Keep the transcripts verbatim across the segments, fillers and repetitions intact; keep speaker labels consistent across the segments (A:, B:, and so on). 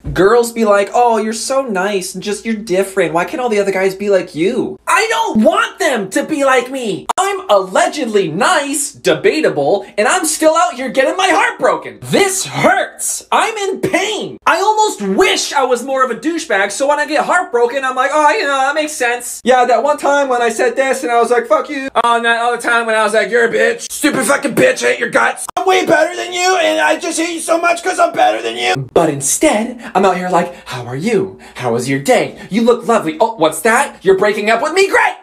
A: Girls be like, oh, you're so nice, just you're different. Why can't all the other guys be like you? I don't want them to be like me. I'm allegedly nice, debatable, and I'm still out here getting my heart broken. This hurts. I'm in pain. I almost wish I was more of a douchebag, so when I get heartbroken, I'm like, oh, you know, that makes sense. Yeah, that one time when I said this and I was like, fuck you. Oh, and that other time when I was like, you're a bitch. Stupid fucking bitch, I hate your guts. I'm way better than you, and I just hate you so much because I'm better than you. But instead, I'm out here like, how are you? How was your day? You look lovely. Oh, what's that? You're breaking up with me? Great!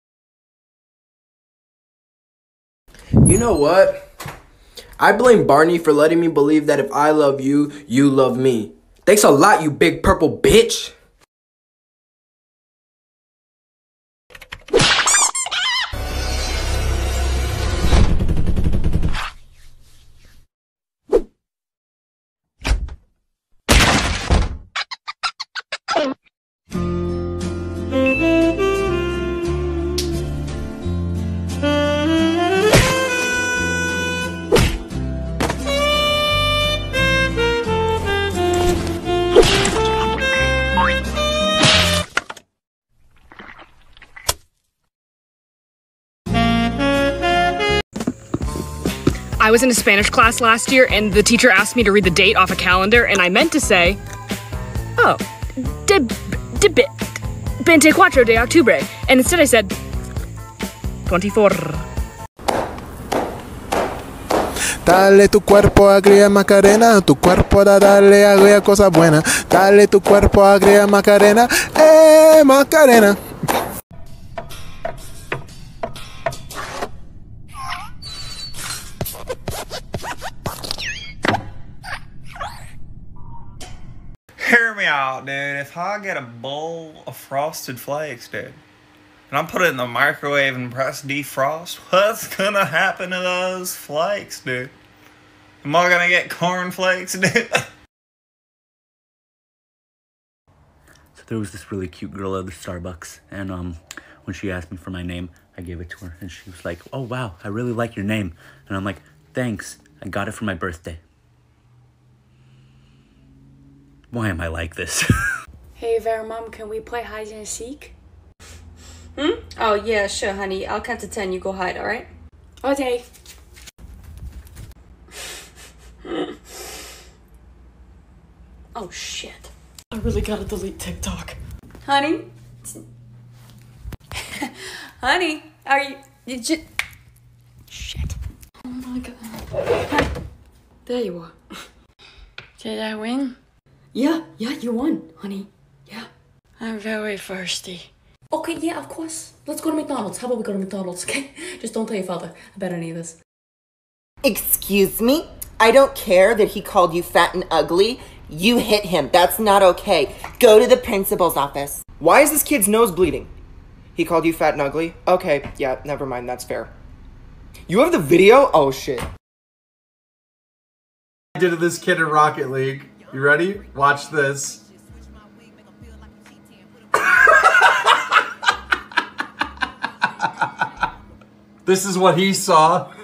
B: You know what? I blame Barney for letting me believe that if I love you, you love me. Thanks a lot, you big purple bitch.
C: I was in a Spanish class last year and the teacher asked me to read the date off a calendar and I meant to say, oh, de, de, veinticuatro de octubre. And instead I said, twenty-four.
D: Dale tu cuerpo agria Macarena, tu cuerpo da dale agria cosa buena. Dale tu cuerpo agria Macarena, eh Macarena.
E: Hear me out, dude. If I get a bowl of Frosted Flakes, dude, and I put it in the microwave and press defrost, what's gonna happen to those flakes, dude? Am I gonna get corn flakes, dude?
F: So there was this really cute girl at the Starbucks, and um, when she asked me for my name, I gave it to her, and she was like, oh wow, I really like your name. And I'm like, thanks, I got it for my birthday. Why am I like this?
G: Hey Vera, Mom, can we play hide and seek? Hmm? Oh yeah, sure, honey. I'll count to ten. You go hide, all right? Okay. Oh shit!
C: I really gotta delete TikTok.
G: Honey, honey, are you? You just shit.
C: Oh my god.
G: Hi. There you are. Did I win?
C: Yeah, yeah, you won, honey. Yeah.
G: I'm very thirsty.
C: Okay, yeah, of course. Let's go to McDonald's. How about we go to McDonald's, okay? Just don't tell your father about any of this.
H: Excuse me? I don't care that he called you fat and ugly. You hit him. That's not okay. Go to the principal's office.
B: Why is this kid's nose bleeding? He called you fat and ugly? Okay, yeah, never mind, that's fair. You have the video? Oh shit.
I: I did to this kid in Rocket League. You ready? Watch this. This is what he saw.